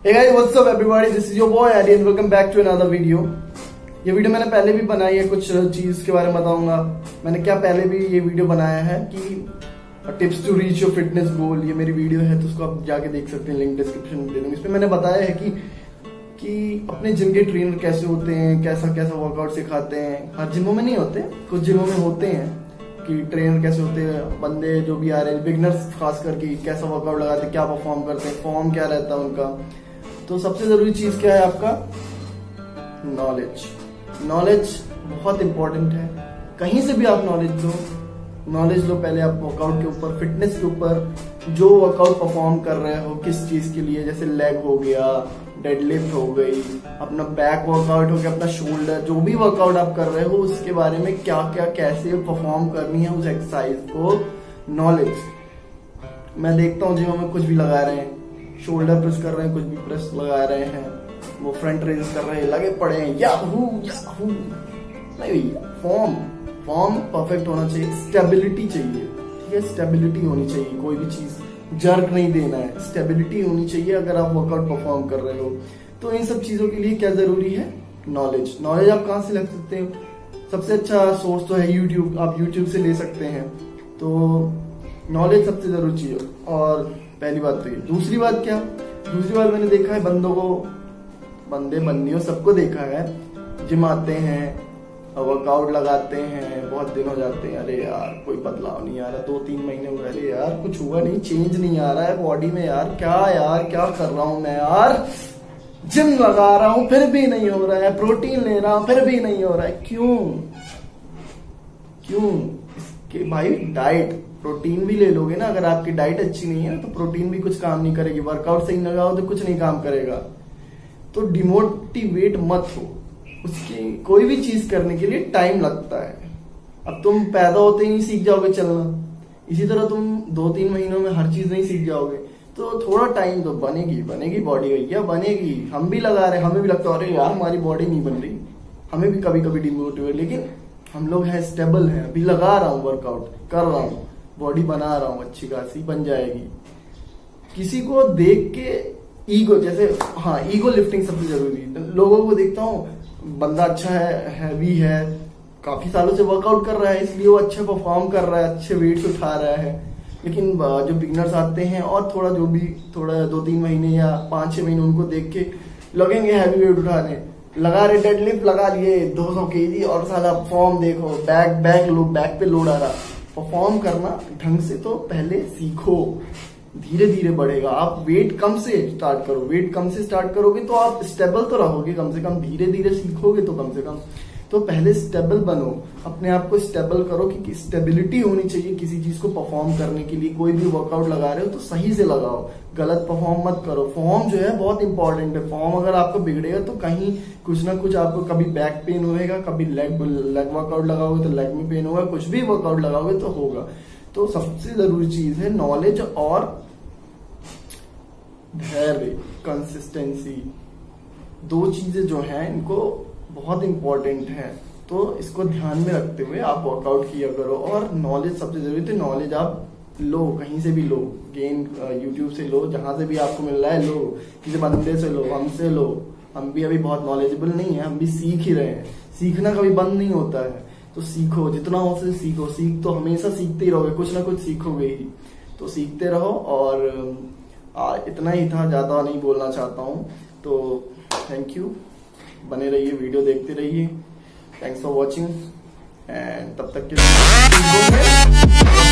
Hey guys, what's up everybody? This is your boy Adi and welcome back to another video. ये video मैंने पहले भी बनाई है, कुछ चीज के बारे में बताऊंगा। मैंने क्या पहले भी ये वीडियो बनाया है कि tips to reach your fitness goal. ये मेरी वीडियो है तो उसको आप जाके देख सकते हैं, लिंक डिस्क्रिप्शन में दे दूंगा। इसमें मैंने बताया है कि अपने जिम के ट्रेनर कैसे होते हैं, कैसा कैसा वर्कआउट सिखाते हैं। हर जिमों में नहीं होते, कुछ जिमों में होते हैं कि ट्रेनर कैसे होते हैं, बंदे जो भी आ रहे हैं बिगनर्स खास करके कैसा वर्कआउट लगाते हैं, क्या परफॉर्म करते हैं, फॉर्म क्या रहता है उनका। तो सबसे जरूरी चीज क्या है आपका? नॉलेज। नॉलेज बहुत इंपॉर्टेंट है। कहीं से भी आप नॉलेज लो पहले आप वर्कआउट के ऊपर, फिटनेस के ऊपर। जो वर्कआउट परफॉर्म कर रहे हो किस चीज के लिए, जैसे लेग हो गया, डेडलिफ्ट हो गई, अपना बैक वर्कआउट हो गया, अपना शोल्डर, जो भी वर्कआउट आप कर रहे हो उसके बारे में क्या क्या कैसे परफॉर्म करनी है उस एक्सरसाइज को। नॉलेज। मैं देखता हूँ जिम में कुछ भी लगा रहे हैं, शोल्डर प्रेस कर रहे हैं, कुछ भी प्रेस लगा रहे हैं, वो फ्रंट रेज कर रहे हैं, लगे पड़े हैं याहू याहू। नहीं भैया, फॉर्म परफेक्ट होना चाहिए, स्टेबिलिटी चाहिए, ठीक है। स्टेबिलिटी होनी चाहिए, कोई भी चीज जर्क नहीं देना है, स्टेबिलिटी होनी चाहिए अगर आप वर्कआउट परफॉर्म कर रहे हो। तो इन सब चीजों के लिए क्या जरूरी है? नॉलेज। नॉलेज आप कहाँ से ले सकते हो? सबसे अच्छा सोर्स तो है यूट्यूब, आप यूट्यूब से ले सकते हैं। तो नॉलेज सबसे जरूरी चीज है। और पहली बात तो ये। दूसरी बात क्या? दूसरी बात मैंने देखा है बंदे बंदियों सबको देखा है, जिम आते हैं, वर्कआउट लगाते हैं, बहुत दिन हो जाते हैं, अरे यार कोई बदलाव नहीं आ रहा, 2-3 महीने हुए, अरे यार कुछ हुआ नहीं, चेंज नहीं आ रहा है बॉडी में, यार क्या कर रहा हूं मैं, यार जिम लगा रहा हूं फिर भी नहीं हो रहा है, प्रोटीन ले रहा हूं फिर भी नहीं हो रहा है। क्यों? इसके भाई डाइट, प्रोटीन भी ले लोगे ना, अगर आपकी डाइट अच्छी नहीं है तो प्रोटीन भी कुछ काम नहीं करेगी, वर्कआउट सही लगाओ तो कुछ नहीं काम करेगा। तो डिमोटिवेट मत हो, उसकी कोई भी चीज करने के लिए टाइम लगता है। अब तुम पैदा होते ही नहीं सीख जाओगे चलना, इसी तरह तुम 2-3 महीनों में हर चीज नहीं सीख जाओगे। तो थोड़ा टाइम तो बनेगी बॉडी भैया, बनेगी। हम भी लगा रहे, हमें भी लगता है अरे यार हमारी बॉडी नहीं बन रही, हमें भी कभी कभी डिमोटिवेट, लेकिन हम लोग है स्टेबल है, अभी लगा रहा हूँ, वर्कआउट कर रहा हूँ, बॉडी बना रहा हूँ, अच्छी खासी बन जाएगी। किसी को देख के ईगो, जैसे हाँ ईगो लिफ्टिंग सबसे जरूरी है। लोगों को देखता हूँ बंदा अच्छा है, हैवी है, काफी सालों से वर्कआउट कर रहा है, इसलिए वो अच्छे परफॉर्म कर रहा है, अच्छे वेट्स उठा रहा है। लेकिन जो बिगनर्स आते हैं और थोड़ा 2-3 महीने या 5-6 महीने उनको देख के लगेंगे हैवी वेट उठाने, लगा रहे, डेडलिफ्ट लगा लिए 200 kg और साला फॉर्म देखो, बैक पे लोड आ रहा। परफॉर्म करना ढंग से तो पहले सीखो, धीरे धीरे बढ़ेगा। आप वेट कम से स्टार्ट करो, वेट कम से स्टार्ट करोगे तो आप स्टेबल तो रहोगे, कम से कम धीरे धीरे सीखोगे तो कम से कम। तो पहले स्टेबल बनो, अपने आप को स्टेबल करो कि स्टेबिलिटी होनी चाहिए किसी चीज को परफॉर्म करने के लिए। कोई भी वर्कआउट लगा रहे हो तो सही से लगाओ, गलत परफॉर्म मत करो। फॉर्म जो है बहुत इंपॉर्टेंट है। फॉर्म अगर आपका बिगड़ेगा तो कहीं कुछ ना कुछ आपको कभी बैक पेन होएगा, कभी लेग वर्कआउट लगाओगे तो लेग में पेन होगा, कुछ भी वर्कआउट लगाओगे तो होगा। तो सबसे जरूरी चीज है नॉलेज और धैर्य, कंसिस्टेंसी। 2 चीजें जो है इनको बहुत इंपॉर्टेंट है, तो इसको ध्यान में रखते हुए आप वर्कआउट किया करो। और नॉलेज सबसे जरूरी, तो नॉलेज आप लो, कहीं से भी लो, गेन यूट्यूब से लो, जहां से भी आपको मिल रहा है लो, किसी बंदे से लो, हमसे लो। हम भी अभी बहुत नॉलेजेबल नहीं है, हम भी सीख ही रहे हैं। सीखना कभी बंद नहीं होता है, तो सीखो, जितना हो सके सीखो। सीख तो हमेशा सीखते ही रहोगे, कुछ ना कुछ सीखोगे ही, तो सीखते रहो। और इतना ही था, ज्यादा नहीं बोलना चाहता हूँ। तो थैंक यू, बने रहिए, वीडियो देखते रहिए। थैंक्स फॉर वॉचिंग एंड तब तक के लिए